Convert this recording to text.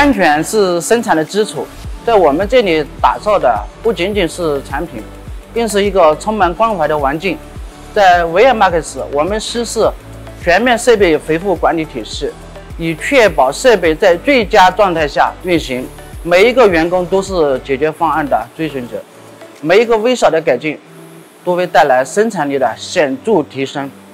安全是生产的基础，在我们这里打造的不仅仅是产品，更是一个充满关怀的环境。在Viamax，我们实施全面设备维护管理体系，以确保设备在最佳状态下运行。每一个员工都是解决方案的追寻者，每一个微小的改进都会带来生产力的显著提升。